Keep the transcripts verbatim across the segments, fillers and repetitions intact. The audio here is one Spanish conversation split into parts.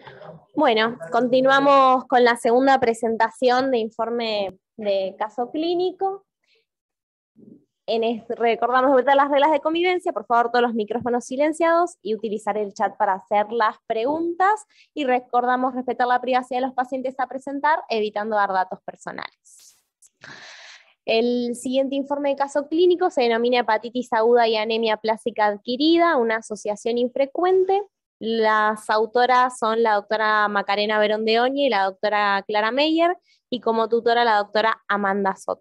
Bueno, continuamos con la segunda presentación de informe de caso clínico. En este, recordamos de vuelta las reglas de convivencia, por favor todos los micrófonos silenciados y utilizar el chat para hacer las preguntas, y recordamos respetar la privacidad de los pacientes a presentar, evitando dar datos personales. El siguiente informe de caso clínico se denomina hepatitis aguda y anemia plástica adquirida, una asociación infrecuente. Las autoras son la doctora Macarena Verón de Oña y la doctora Clara Meyer, y como tutora la doctora Amanda Soto.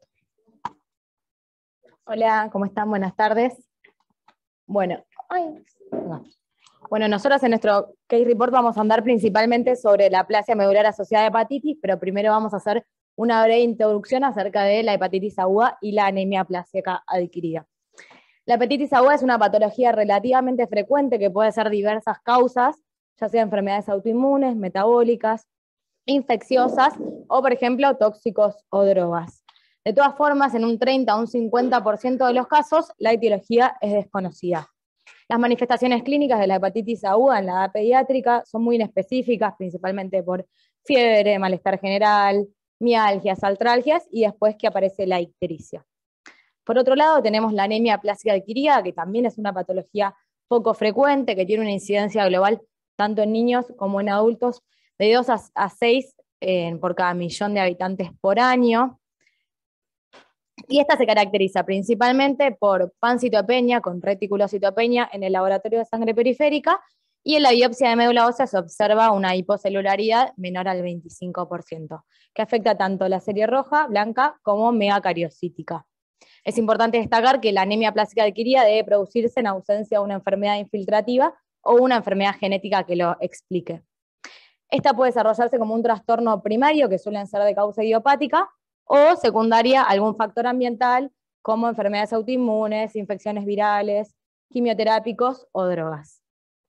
Hola, ¿cómo están? Buenas tardes. Bueno, ay, no. bueno, nosotros en nuestro case report vamos a andar principalmente sobre la aplasia medular asociada a hepatitis, pero primero vamos a hacer una breve introducción acerca de la hepatitis aguda y la anemia plástica adquirida. La hepatitis aguda es una patología relativamente frecuente que puede ser diversas causas, ya sea enfermedades autoinmunes, metabólicas, infecciosas o, por ejemplo, tóxicos o drogas. De todas formas, en un treinta a un cincuenta por ciento de los casos, la etiología es desconocida. Las manifestaciones clínicas de la hepatitis aguda en la edad pediátrica son muy inespecíficas, principalmente por fiebre, malestar general, mialgias, artralgias, y después que aparece la ictericia. Por otro lado, tenemos la anemia plástica adquirida, que también es una patología poco frecuente, que tiene una incidencia global tanto en niños como en adultos de dos a seis eh, por cada millón de habitantes por año. Y esta se caracteriza principalmente por pancitopenia con reticulocitopenia en el laboratorio de sangre periférica, y en la biopsia de médula ósea se observa una hipocelularidad menor al veinticinco por ciento, que afecta tanto la serie roja, blanca, como megacariocítica. Es importante destacar que la anemia plástica adquirida debe producirse en ausencia de una enfermedad infiltrativa o una enfermedad genética que lo explique. Esta puede desarrollarse como un trastorno primario, que suelen ser de causa idiopática, o secundaria algún factor ambiental, como enfermedades autoinmunes, infecciones virales, quimioterápicos o drogas.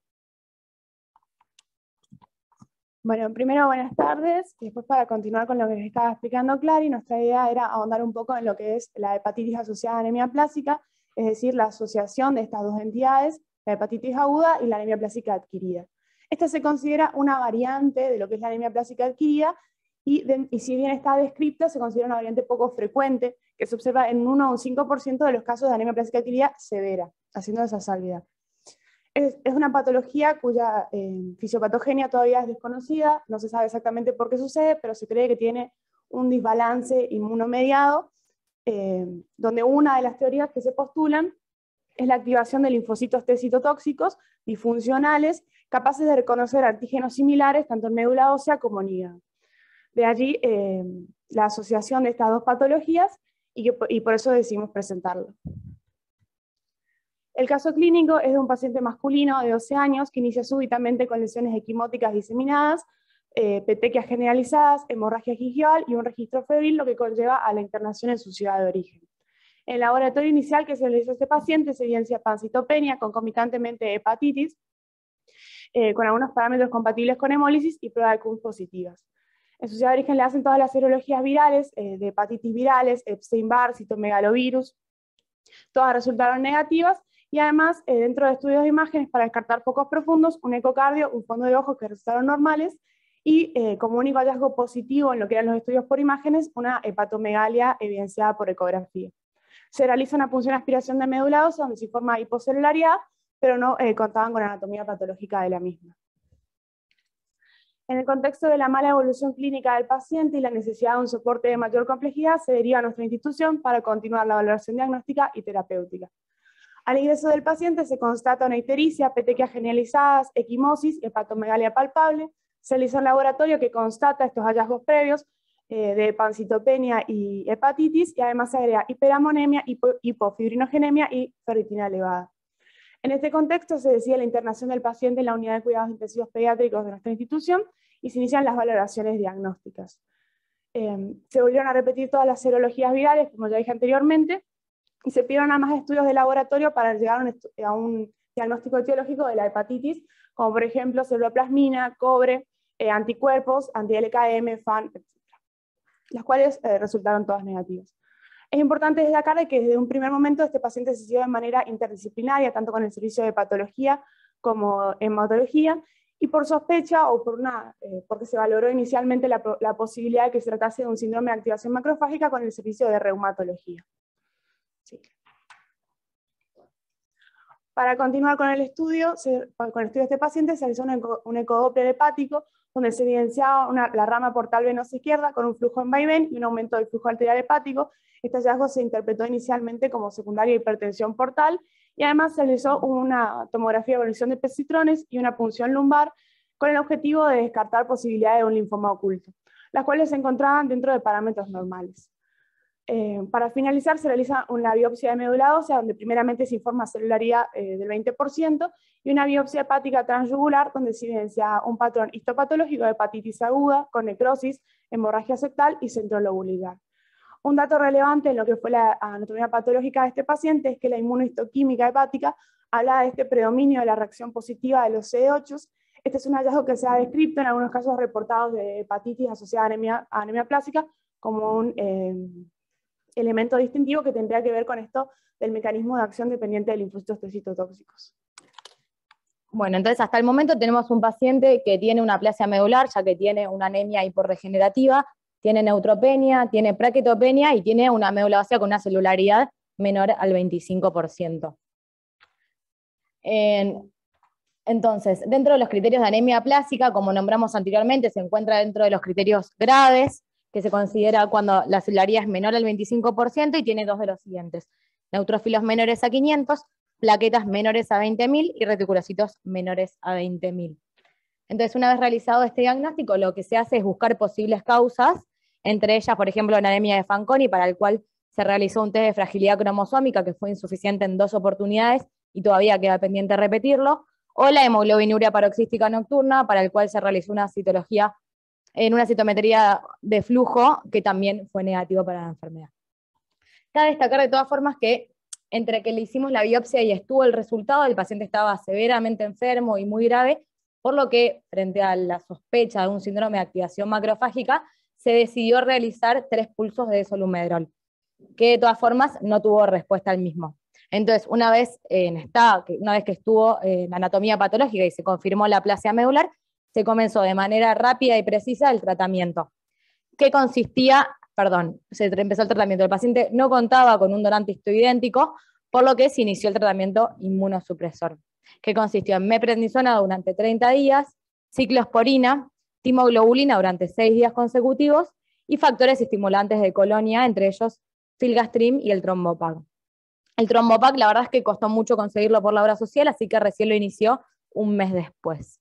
Bueno, primero buenas tardes, y después para continuar con lo que les estaba explicando Clary, nuestra idea era ahondar un poco en lo que es la hepatitis asociada a anemia plástica, es decir, la asociación de estas dos entidades, la hepatitis aguda y la anemia plástica adquirida. Esta se considera una variante de lo que es la anemia plástica adquirida, y, de, y si bien está descripta, se considera una variante poco frecuente, que se observa en uno o un cinco por ciento de los casos de anemia plástica adquirida severa, haciendo esa salvedad. Es, es una patología cuya eh, fisiopatogenia todavía es desconocida, no se sabe exactamente por qué sucede, pero se cree que tiene un desbalance inmunomediado, eh, donde una de las teorías que se postulan es la activación de linfocitos T citotóxicos disfuncionales, capaces de reconocer antígenos similares tanto en médula ósea como en hígado. De allí eh, la asociación de estas dos patologías, y, que, y por eso decidimos presentarlo. El caso clínico es de un paciente masculino de doce años que inicia súbitamente con lesiones equimóticas diseminadas, eh, petequias generalizadas, hemorragia gingival y un registro febril, lo que conlleva a la internación en su ciudad de origen. En el laboratorio inicial que se realizó a este paciente se evidencia pancitopenia, concomitantemente hepatitis, eh, con algunos parámetros compatibles con hemólisis y prueba de C U M positivas. En su ciudad de origen le hacen todas las serologías virales, eh, de hepatitis virales, Epstein-Barr, citomegalovirus, todas resultaron negativas, y además, eh, dentro de estudios de imágenes para descartar focos profundos, un ecocardio, un fondo de ojos que resultaron normales, y eh, como único hallazgo positivo en lo que eran los estudios por imágenes, una hepatomegalia evidenciada por ecografía. Se realiza una punción de aspiración de médula ósea donde se forma hipocelularidad, pero no eh, contaban con anatomía patológica de la misma. En el contexto de la mala evolución clínica del paciente y la necesidad de un soporte de mayor complejidad, se deriva a nuestra institución para continuar la valoración diagnóstica y terapéutica. Al ingreso del paciente se constata una ictericia, petequias generalizadas, equimosis, hepatomegalia palpable. Se realiza un laboratorio que constata estos hallazgos previos eh, de pancitopenia y hepatitis, y además se agrega hiperamonemia, hipo, hipofibrinogenemia y ferritina elevada. En este contexto se decide la internación del paciente en la unidad de cuidados intensivos pediátricos de nuestra institución y se inician las valoraciones diagnósticas. Eh, se volvieron a repetir todas las serologías virales, como ya dije anteriormente, y se pidieron a más estudios de laboratorio para llegar a un, a un diagnóstico etiológico de la hepatitis, como por ejemplo ceruloplasmina, cobre, eh, anticuerpos, anti-L K M, F A N, etcétera, las cuales eh, resultaron todas negativas. Es importante destacar que desde un primer momento este paciente se siguió de manera interdisciplinaria, tanto con el servicio de patología como hematología, y por sospecha o por una, eh, porque se valoró inicialmente la, la posibilidad de que se tratase de un síndrome de activación macrofágica con el servicio de reumatología. Sí. Para continuar con el estudio, se, con el estudio de este paciente, se realizó un, eco, un ecodoppler hepático donde se evidenciaba una, la rama portal venosa izquierda con un flujo en vaivén y un aumento del flujo arterial hepático. Este hallazgo se interpretó inicialmente como secundaria hipertensión portal y además se realizó una tomografía de evolución de positrones y una punción lumbar con el objetivo de descartar posibilidades de un linfoma oculto, las cuales se encontraban dentro de parámetros normales. Eh, para finalizar, se realiza una biopsia de médula ósea, donde primeramente se informa celularidad eh, del veinte por ciento, y una biopsia hepática transyugular, donde se evidencia un patrón histopatológico de hepatitis aguda, con necrosis, hemorragia septal y centrolobular. Un dato relevante en lo que fue la anatomía patológica de este paciente es que la inmunohistoquímica hepática habla de este predominio de la reacción positiva de los C D ocho. Este es un hallazgo que se ha descrito en algunos casos reportados de hepatitis asociada a anemia, a anemia plástica como un eh, elemento distintivo que tendría que ver con esto del mecanismo de acción dependiente de linfocitos T citotóxicos. Bueno, entonces hasta el momento tenemos un paciente que tiene una aplasia medular, ya que tiene una anemia hiporregenerativa, tiene neutropenia, tiene plaquetopenia y tiene una médula ósea con una celularidad menor al veinticinco por ciento. En, entonces, dentro de los criterios de anemia plástica, como nombramos anteriormente, se encuentra dentro de los criterios graves, que se considera cuando la celularidad es menor al veinticinco por ciento y tiene dos de los siguientes: neutrófilos menores a quinientos, plaquetas menores a veinte mil y reticulocitos menores a veinte mil. Entonces, una vez realizado este diagnóstico, lo que se hace es buscar posibles causas, entre ellas, por ejemplo, la anemia de Fanconi, para el cual se realizó un test de fragilidad cromosómica que fue insuficiente en dos oportunidades y todavía queda pendiente repetirlo, o la hemoglobinuria paroxística nocturna, para el cual se realizó una citología en una citometría de flujo, que también fue negativo para la enfermedad. Cabe destacar de todas formas que entre que le hicimos la biopsia y estuvo el resultado, el paciente estaba severamente enfermo y muy grave, por lo que, frente a la sospecha de un síndrome de activación macrofágica, se decidió realizar tres pulsos de solumedrol, que de todas formas no tuvo respuesta al mismo. Entonces, una vez, en esta, una vez que estuvo en anatomía patológica y se confirmó la aplasia medular, se comenzó de manera rápida y precisa el tratamiento, que consistía, perdón, se empezó el tratamiento. El paciente no contaba con un donante histoidéntico, por lo que se inició el tratamiento inmunosupresor, que consistió en meprednisona durante treinta días, ciclosporina, timoglobulina durante seis días consecutivos y factores estimulantes de colonia, entre ellos filgastrim y el trombopag. El trombopag, la verdad es que costó mucho conseguirlo por la obra social, así que recién lo inició un mes después.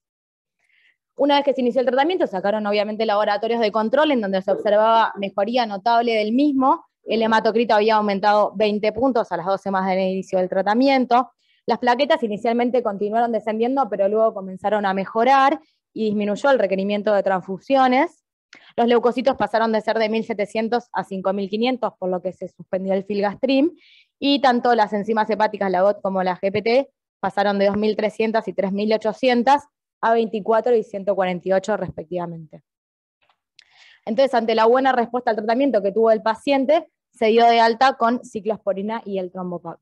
Una vez que se inició el tratamiento, sacaron obviamente laboratorios de control en donde se observaba mejoría notable del mismo. El hematocrito había aumentado veinte puntos a las doce semanas del inicio del tratamiento. Las plaquetas inicialmente continuaron descendiendo, pero luego comenzaron a mejorar y disminuyó el requerimiento de transfusiones. Los leucocitos pasaron de ser de mil setecientos a cinco mil quinientos, por lo que se suspendió el filgastrim, y tanto las enzimas hepáticas, la G O T como la G P T, pasaron de dos mil trescientos y tres mil ochocientos a veinticuatro y ciento cuarenta y ocho respectivamente. Entonces, ante la buena respuesta al tratamiento que tuvo el paciente, se dio de alta con ciclosporina y el trombopag.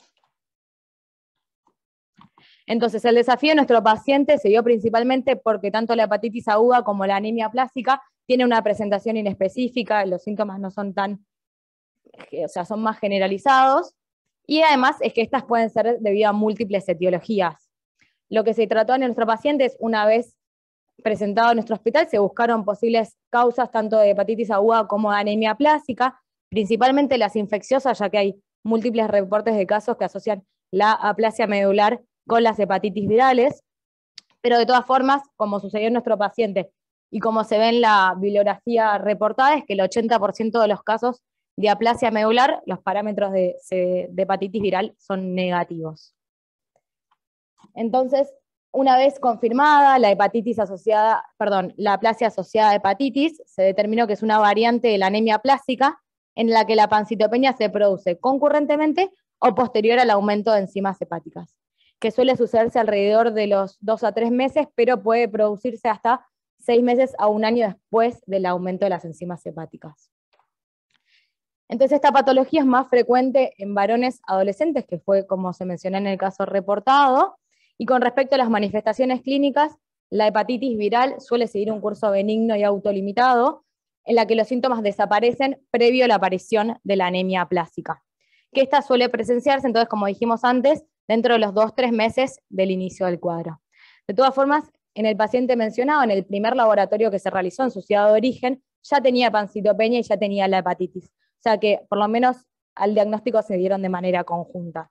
Entonces, el desafío de nuestro paciente se dio principalmente porque tanto la hepatitis aguda como la anemia plástica tiene una presentación inespecífica, los síntomas no son tan, o sea, son más generalizados, y además es que estas pueden ser debido a múltiples etiologías. Lo que se trató en nuestro paciente es, una vez presentado en nuestro hospital, se buscaron posibles causas tanto de hepatitis aguda como de anemia plástica, principalmente las infecciosas, ya que hay múltiples reportes de casos que asocian la aplasia medular con las hepatitis virales, pero de todas formas, como sucedió en nuestro paciente y como se ve en la bibliografía reportada, es que el ochenta por ciento de los casos de aplasia medular, los parámetros de, de hepatitis viral son negativos. Entonces, una vez confirmada la hepatitis asociada, perdón, la aplasia asociada a hepatitis, se determinó que es una variante de la anemia plástica en la que la pancitopenia se produce concurrentemente o posterior al aumento de enzimas hepáticas, que suele sucederse alrededor de los dos a tres meses, pero puede producirse hasta seis meses a un año después del aumento de las enzimas hepáticas. Entonces, esta patología es más frecuente en varones adolescentes, que fue como se mencionó en el caso reportado, y con respecto a las manifestaciones clínicas, La hepatitis viral suele seguir un curso benigno y autolimitado, en la que los síntomas desaparecen previo a la aparición de la anemia aplásica, que esta suele presenciarse, entonces, como dijimos antes, dentro de los dos, tres meses del inicio del cuadro. De todas formas, en el paciente mencionado, en el primer laboratorio que se realizó en su ciudad de origen, ya tenía pancitopenia y ya tenía la hepatitis. O sea que, por lo menos, al diagnóstico se dieron de manera conjunta.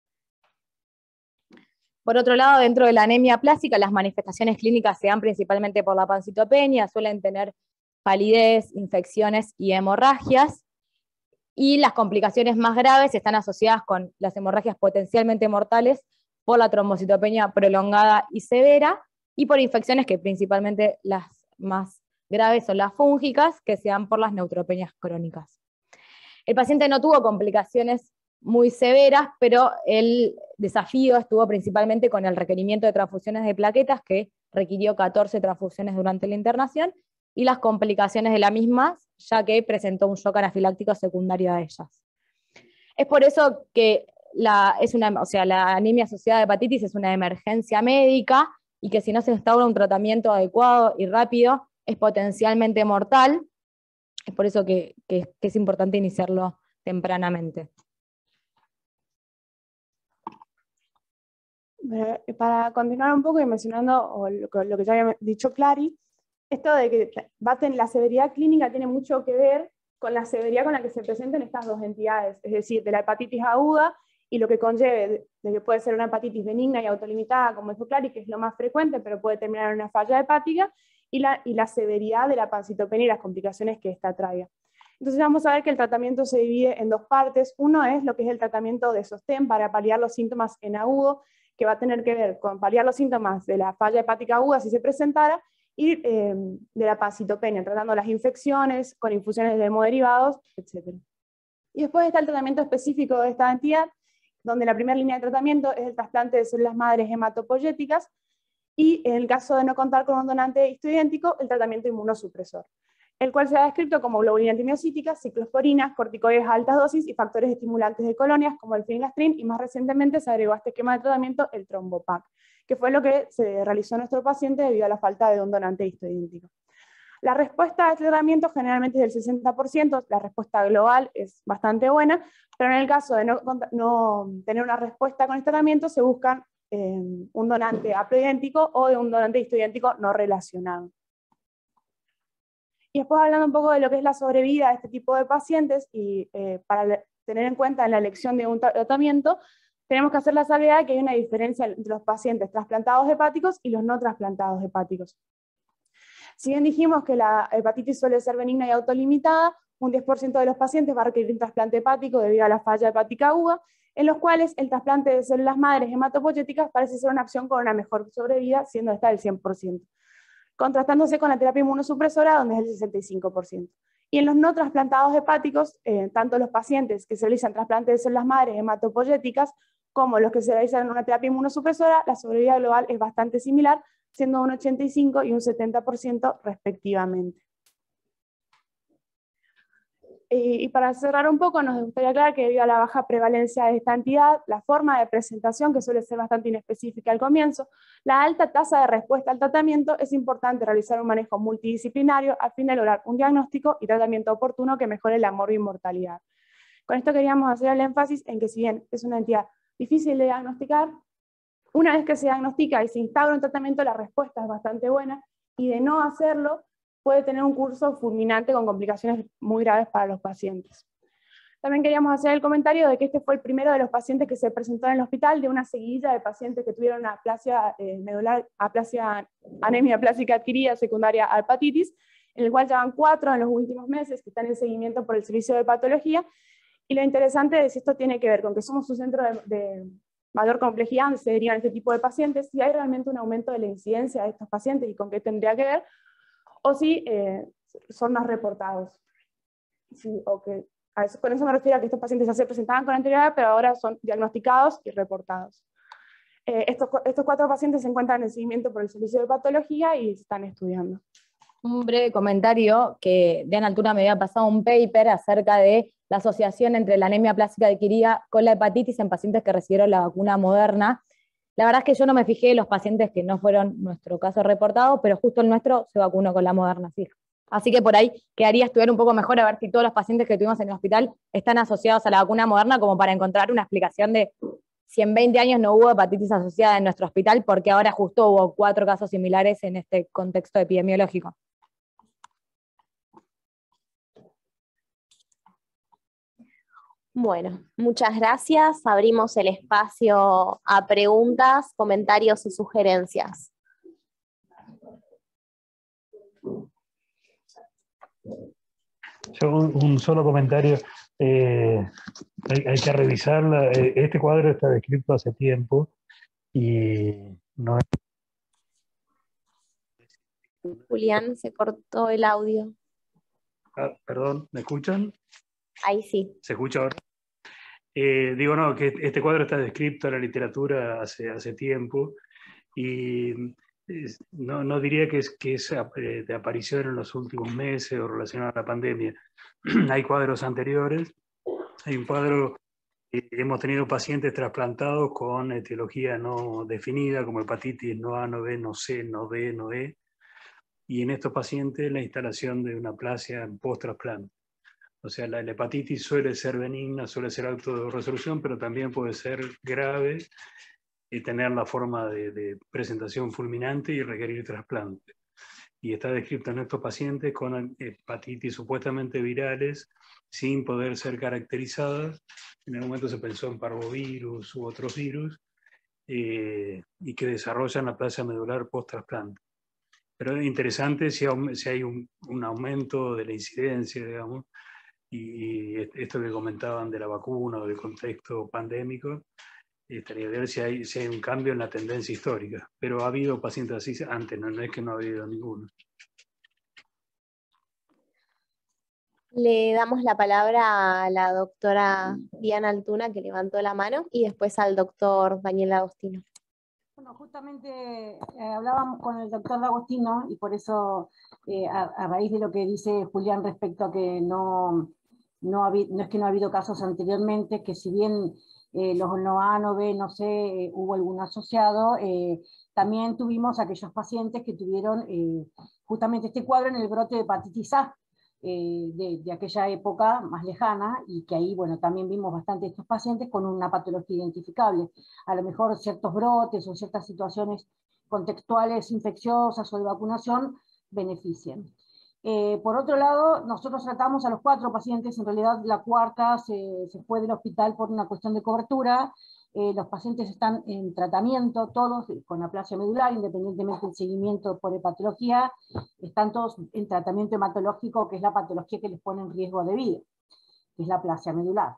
Por otro lado, dentro de la anemia aplásica, las manifestaciones clínicas se dan principalmente por la pancitopenia, suelen tener palidez, infecciones y hemorragias, y las complicaciones más graves están asociadas con las hemorragias potencialmente mortales por la trombocitopenia prolongada y severa, y por infecciones que principalmente las más graves son las fúngicas, que se dan por las neutropenias crónicas. El paciente no tuvo complicaciones muy severas, pero el desafío estuvo principalmente con el requerimiento de transfusiones de plaquetas, que requirió catorce transfusiones durante la internación, y las complicaciones de la misma, ya que presentó un shock anafiláctico secundario a ellas. Es por eso que la, es una, o sea, la anemia asociada a hepatitis es una emergencia médica, y que si no se instaura un tratamiento adecuado y rápido, es potencialmente mortal. Es por eso que, que, que es importante iniciarlo tempranamente. Eh, para continuar un poco y mencionando lo, lo que ya había dicho Clary, esto de que va a tener, la severidad clínica tiene mucho que ver con la severidad con la que se presentan estas dos entidades, es decir, de la hepatitis aguda y lo que conlleve de, de que puede ser una hepatitis benigna y autolimitada, como dijo Clary, que es lo más frecuente, pero puede terminar en una falla hepática, y la, y la severidad de la pancitopenia y las complicaciones que esta traiga. Entonces vamos a ver que el tratamiento se divide en dos partes. Uno es lo que es el tratamiento de sostén para paliar los síntomas en agudo, que va a tener que ver con paliar los síntomas de la falla hepática aguda si se presentara, y eh, de la pancitopenia, tratando las infecciones con infusiones de hemoderivados, etcétera. Y después está el tratamiento específico de esta entidad, donde la primera línea de tratamiento es el trasplante de células madres hematopoyéticas, y en el caso de no contar con un donante histoidéntico, el tratamiento inmunosupresor, el cual se ha descrito como globulina antimiocítica, ciclosporinas, corticoides a altas dosis y factores estimulantes de colonias como el filgrastim, y más recientemente se agregó a este esquema de tratamiento el trombopac, que fue lo que se realizó en nuestro paciente debido a la falta de un donante histoidéntico. La respuesta a este tratamiento generalmente es del sesenta por ciento, la respuesta global es bastante buena, pero en el caso de no, no tener una respuesta con este tratamiento, se buscan eh, un donante haploidéntico o de un donante histoidéntico no relacionado. Y después hablando un poco de lo que es la sobrevida de este tipo de pacientes, y eh, para tener en cuenta en la elección de un tratamiento, tenemos que hacer la salvedad de que hay una diferencia entre los pacientes trasplantados hepáticos y los no trasplantados hepáticos. Si bien dijimos que la hepatitis suele ser benigna y autolimitada, un diez por ciento de los pacientes va a requerir un trasplante hepático debido a la falla hepática aguda, en los cuales el trasplante de células madres hematopoyéticas parece ser una opción con una mejor sobrevida, siendo esta del cien por ciento, contrastándose con la terapia inmunosupresora, donde es el sesenta y cinco por ciento. Y en los no trasplantados hepáticos, eh, tanto los pacientes que se realizan trasplante de células madres hematopoyéticas como los que se realizan una terapia inmunosupresora, la sobrevida global es bastante similar, siendo un ochenta y cinco y un setenta por ciento respectivamente. Y, y para cerrar un poco, nos gustaría aclarar que debido a la baja prevalencia de esta entidad, la forma de presentación, que suele ser bastante inespecífica al comienzo, la alta tasa de respuesta al tratamiento, es importante realizar un manejo multidisciplinario a fin de lograr un diagnóstico y tratamiento oportuno que mejore la morbimortalidad. Con esto queríamos hacer el énfasis en que si bien es una entidad difícil de diagnosticar, una vez que se diagnostica y se instaura un tratamiento, la respuesta es bastante buena, y de no hacerlo, puede tener un curso fulminante con complicaciones muy graves para los pacientes. También queríamos hacer el comentario de que este fue el primero de los pacientes que se presentó en el hospital, de una seguidilla de pacientes que tuvieron aplasia eh, medular, aplasia, anemia aplásica adquirida secundaria a hepatitis, en el cual ya van cuatro en los últimos meses que están en seguimiento por el servicio de patología. Y lo interesante es si esto tiene que ver con que somos un centro de, de mayor complejidad donde se derivan este tipo de pacientes, si hay realmente un aumento de la incidencia de estos pacientes y con qué tendría que ver, o si eh, son más reportados. Sí, o que, a eso, con eso me refiero a que estos pacientes ya se presentaban con anterioridad, pero ahora son diagnosticados y reportados. Eh, estos, estos cuatro pacientes se encuentran en seguimiento por el servicio de patología y se están estudiando. Un breve comentario, que Diana Altura me había pasado un paper acerca de la asociación entre la anemia plástica adquirida con la hepatitis en pacientes que recibieron la vacuna Moderna. La verdad es que yo no me fijé en los pacientes que no fueron nuestro caso reportado, pero justo el nuestro se vacunó con la Moderna, sí. Así que por ahí quedaría estudiar un poco mejor a ver si todos los pacientes que tuvimos en el hospital están asociados a la vacuna Moderna, como para encontrar una explicación de si en veinte años no hubo hepatitis asociada en nuestro hospital, porque ahora justo hubo cuatro casos similares en este contexto epidemiológico. Bueno, muchas gracias. Abrimos el espacio a preguntas, comentarios o sugerencias. Yo un, un solo comentario. Eh, hay, hay que revisarla. Eh, Este cuadro está descrito hace tiempo y no es... Julián, se cortó el audio. Ah, perdón, ¿me escuchan? Ahí sí. ¿Se escucha ahora? Eh, digo, no, que este cuadro está descrito en la literatura hace, hace tiempo y es- no, no diría que es, que es eh, de aparición en los últimos meses o relacionado a la pandemia. Hay cuadros anteriores, hay un cuadro, eh, hemos tenido pacientes trasplantados con etiología no definida, como hepatitis no A, no B, no C, no D, no E, y en estos pacientes la instalación de una aplasia en post-trasplante. O sea, la, la hepatitis suele ser benigna, suele ser autorresolución, pero también puede ser grave y tener la forma de, de presentación fulminante y requerir trasplante. Y está descrito en estos pacientes con hepatitis supuestamente virales sin poder ser caracterizadas. En algún momento se pensó en parvovirus u otros virus eh, y que desarrollan la plasia medular post-trasplante. Pero es interesante si, si hay un, un aumento de la incidencia, digamos, y esto que comentaban de la vacuna o del contexto pandémico, estaría bien si hay, si hay un cambio en la tendencia histórica. Pero ha habido pacientes así antes, no, no es que no ha habido ninguno. Le damos la palabra a la doctora Diana Altuna, que levantó la mano, y después al doctor Daniel Agostino. Bueno, justamente eh, hablábamos con el doctor D'Agostino y por eso, eh, a, a raíz de lo que dice Julián respecto a que no, no, ha, no es que no ha habido casos anteriormente, que si bien eh, los no A, no B, no C, eh, hubo algún asociado, eh, también tuvimos aquellos pacientes que tuvieron eh, justamente este cuadro en el brote de hepatitis A, eh, de, de aquella época más lejana, y que ahí, bueno, también vimos bastante de estos pacientes con una patología identificable. A lo mejor ciertos brotes o ciertas situaciones contextuales infecciosas o de vacunación benefician. Eh, por otro lado, nosotros tratamos a los cuatro pacientes, en realidad la cuarta se, se fue del hospital por una cuestión de cobertura. Eh, los pacientes están en tratamiento, todos con aplasia medular, independientemente del seguimiento por hepatología, están todos en tratamiento hematológico, que es la patología que les pone en riesgo de vida, que es la aplasia medular.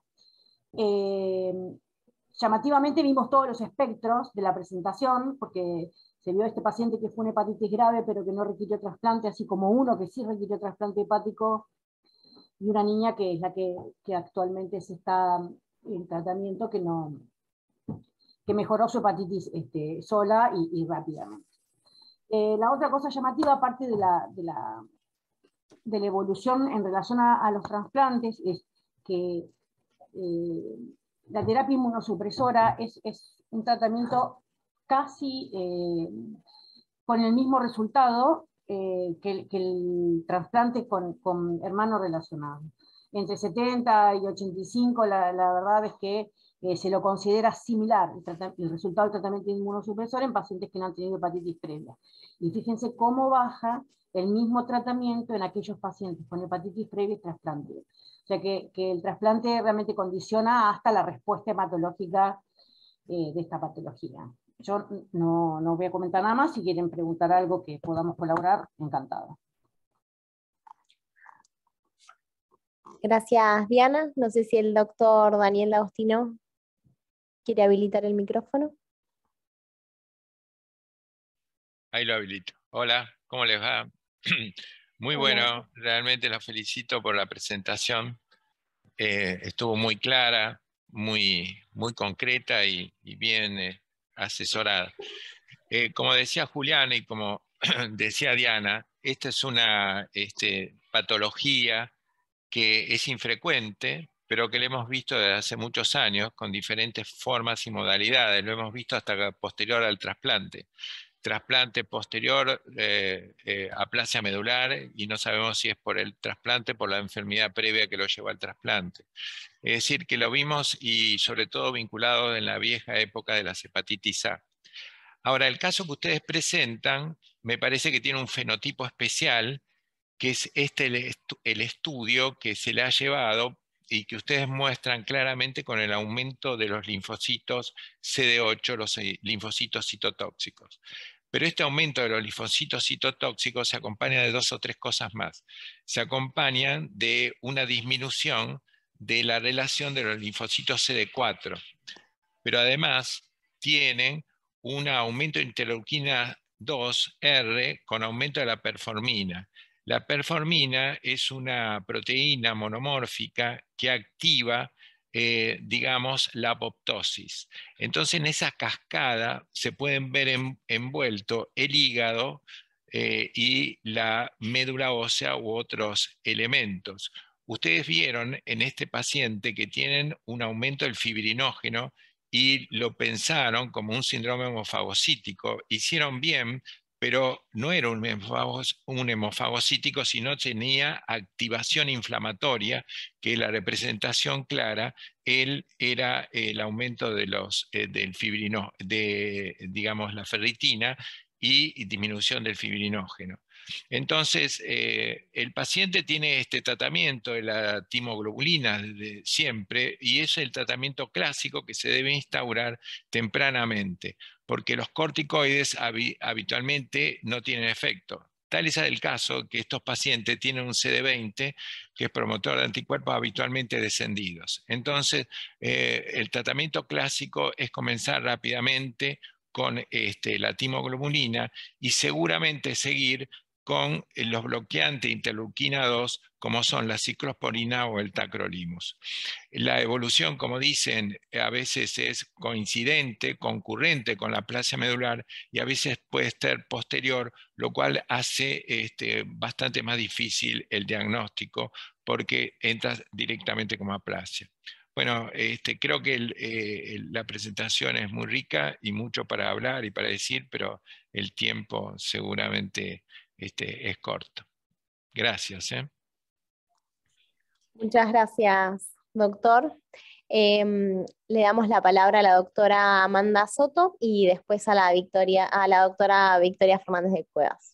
Eh, llamativamente vimos todos los espectros de la presentación, porque se vio este paciente que fue una hepatitis grave, pero que no requirió trasplante, así como uno que sí requirió trasplante hepático, y una niña que es la que, que actualmente se está en tratamiento, que no... que mejoró su hepatitis este, sola y, y rápidamente. Eh, la otra cosa llamativa, aparte de la, de la, de la evolución en relación a, a los trasplantes, es que eh, la terapia inmunosupresora es, es un tratamiento casi eh, con el mismo resultado eh, que, el, que el trasplante con, con hermanos relacionados. Entre setenta y ochenta y cinco, la, la verdad es que Eh, se lo considera similar el, el resultado del tratamiento inmunosupresor en pacientes que no han tenido hepatitis previa. Y fíjense cómo baja el mismo tratamiento en aquellos pacientes con hepatitis previa y trasplante. O sea que, que el trasplante realmente condiciona hasta la respuesta hematológica eh, de esta patología. Yo no, no voy a comentar nada más. Si quieren preguntar algo que podamos colaborar, encantada. Gracias, Diana. No sé si el doctor Daniel Agostino quiere habilitar el micrófono. Ahí lo habilito. Hola, ¿cómo les va? Muy Hola. bueno, realmente los felicito por la presentación. Eh, estuvo muy clara, muy, muy concreta y, y bien eh, asesorada. Eh, como decía Julián y como decía Diana, esta es una este, patología que es infrecuente, pero que lo hemos visto desde hace muchos años con diferentes formas y modalidades. Lo hemos visto hasta posterior al trasplante. Trasplante posterior, eh, eh, aplasia medular, y no sabemos si es por el trasplante, por la enfermedad previa que lo llevó al trasplante. Es decir, que lo vimos y sobre todo vinculado en la vieja época de las hepatitis A. Ahora, el caso que ustedes presentan me parece que tiene un fenotipo especial, que es este el, estu el estudio que se le ha llevado y que ustedes muestran claramente con el aumento de los linfocitos C D ocho, los linfocitos citotóxicos. Pero este aumento de los linfocitos citotóxicos se acompaña de dos o tres cosas más. Se acompañan de una disminución de la relación de los linfocitos C D cuatro, pero además tienen un aumento de interleuquina dos R con aumento de la performina. La performina es una proteína monomórfica que activa, eh, digamos, la apoptosis. Entonces, en esa cascada se pueden ver en, envuelto el hígado eh, y la médula ósea u otros elementos. Ustedes vieron en este paciente que tienen un aumento del fibrinógeno y lo pensaron como un síndrome hemofagocítico. Hicieron bien, pero no era un, un hemofagocítico, sino tenía activación inflamatoria, que la representación clara, él era el aumento de los, eh, del fibrino, de, digamos, la ferritina y disminución del fibrinógeno. Entonces, eh, el paciente tiene este tratamiento de la timoglobulina de siempre, y es el tratamiento clásico que se debe instaurar tempranamente, porque los corticoides hab- habitualmente no tienen efecto. Tal es el caso que estos pacientes tienen un C D veinte, que es promotor de anticuerpos habitualmente descendidos. Entonces, eh, el tratamiento clásico es comenzar rápidamente con este, la timoglobulina y seguramente seguir con los bloqueantes de interleuquina dos, como son la ciclosporina o el tacrolimus. La evolución, como dicen, a veces es coincidente, concurrente con la aplasia medular, y a veces puede ser posterior, lo cual hace este, bastante más difícil el diagnóstico, porque entra directamente como aplasia. Bueno, este, creo que el, eh, la presentación es muy rica y mucho para hablar y para decir, pero el tiempo seguramente este, es corto. Gracias. ¿eh? Muchas gracias, doctor. Eh, le damos la palabra a la doctora Amanda Soto y después a la, Victoria, a la doctora Victoria Fernández de Cuevas.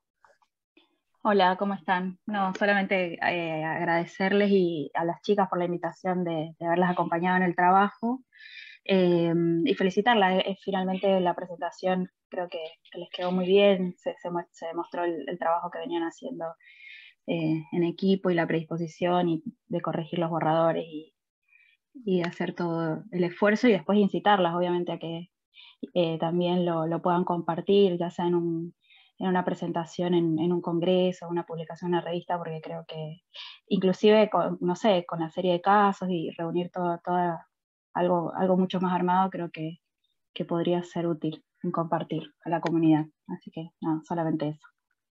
Hola, ¿cómo están? No, solamente eh, agradecerles y a las chicas por la invitación de, de haberlas acompañado en el trabajo eh, y felicitarlas. Eh, finalmente la presentación creo que, que les quedó muy bien, se, se, se demostró el, el trabajo que venían haciendo eh, en equipo y la predisposición y de corregir los borradores y, y hacer todo el esfuerzo y después incitarlas obviamente a que eh, también lo, lo puedan compartir, ya sea en un en una presentación en, en un congreso, una publicación en una revista, porque creo que inclusive, con, no sé, con la serie de casos y reunir todo, todo algo, algo mucho más armado, creo que, que podría ser útil en compartir a la comunidad. Así que, no, solamente eso.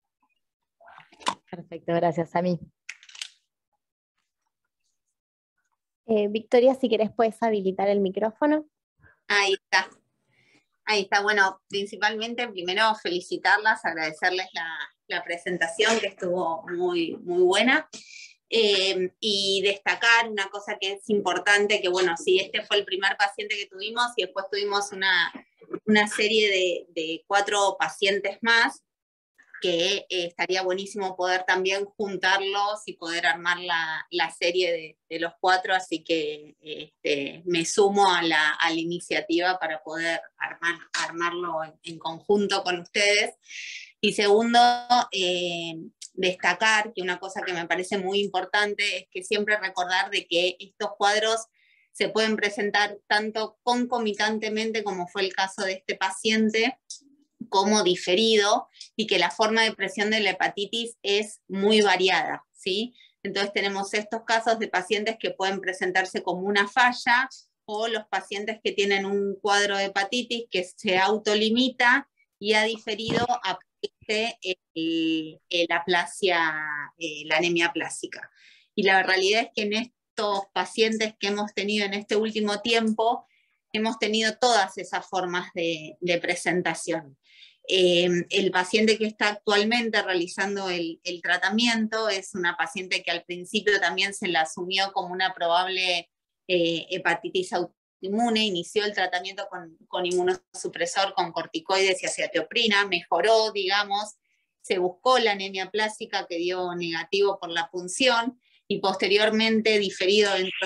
Perfecto, gracias a mí. Eh, Victoria, si querés puedes habilitar el micrófono. Ahí está. Ahí está, bueno, principalmente primero felicitarlas, agradecerles la, la presentación que estuvo muy, muy buena eh, y destacar una cosa que es importante, que bueno, sí, este fue el primer paciente que tuvimos y después tuvimos una, una serie de, de cuatro pacientes más, que eh, estaría buenísimo poder también juntarlos y poder armar la, la serie de, de los cuatro, así que este, me sumo a la, a la iniciativa para poder armar, armarlo en, en conjunto con ustedes. Y segundo, eh, destacar que una cosa que me parece muy importante es que siempre recordar de que estos cuadros se pueden presentar tanto concomitantemente, como fue el caso de este paciente, como diferido, y que la forma de presión de la hepatitis es muy variada, ¿sí? Entonces tenemos estos casos de pacientes que pueden presentarse como una falla, o los pacientes que tienen un cuadro de hepatitis que se autolimita y ha diferido aparece el, el aplasia, eh, la anemia aplásica. Y la realidad es que en, este, estos pacientes que hemos tenido en este último tiempo, hemos tenido todas esas formas de, de presentación. Eh, el paciente que está actualmente realizando el, el tratamiento es una paciente que al principio también se la asumió como una probable eh, hepatitis autoinmune, inició el tratamiento con, con inmunosupresor, con corticoides y azathioprina, mejoró, digamos, se buscó la anemia plástica que dio negativo por la punción, y posteriormente, diferido dentro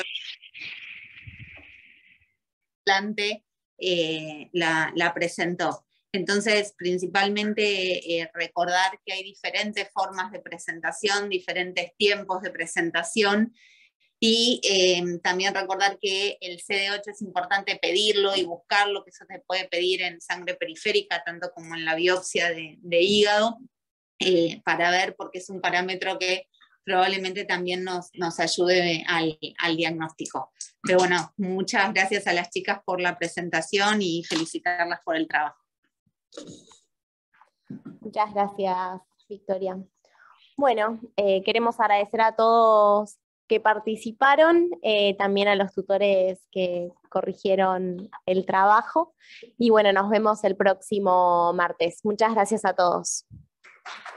del eh, la, la presentó. Entonces, principalmente eh, recordar que hay diferentes formas de presentación, diferentes tiempos de presentación, y eh, también recordar que el C D ocho es importante pedirlo y buscarlo, que eso se puede pedir en sangre periférica, tanto como en la biopsia de, de hígado, eh, para ver, porque es un parámetro que probablemente también nos, nos ayude al, al diagnóstico. Pero bueno, muchas gracias a las chicas por la presentación y felicitarlas por el trabajo. Muchas gracias, Victoria. Bueno, eh, queremos agradecer a todos que participaron, eh, también a los tutores que corrigieron el trabajo, y bueno, nos vemos el próximo martes. Muchas gracias a todos.